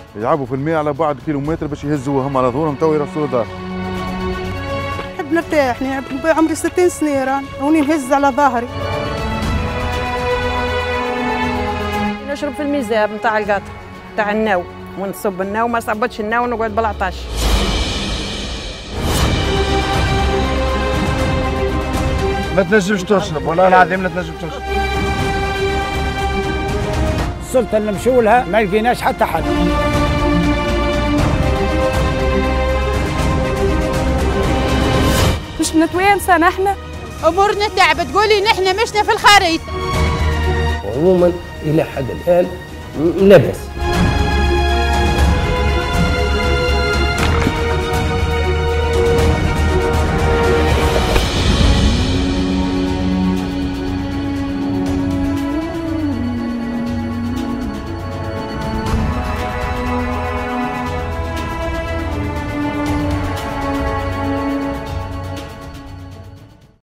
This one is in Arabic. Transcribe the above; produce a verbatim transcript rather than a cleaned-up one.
يلعبوا في الماء على بعد كيلومتر باش يهزوا هم على ظهورهم تو يرسلوا دار. نحب نرتاح، عمري ستين سنة راني هوني نهز على ظهري. نشرب في الميزاب نتاع القطر نتاع الناو ونصب الناو، ما صبتش الناو ونقعد بالعطش. ما تنجمش تشرب والله العظيم ما تنجم تشرب. السلطة اللي مشوا لها ما لقيناش حتى حد. مش نتوانسة نحن؟ أمورنا تعبت، تقولي نحن مشنا في الخريطة. عموما إلى حد الآن لا بأس.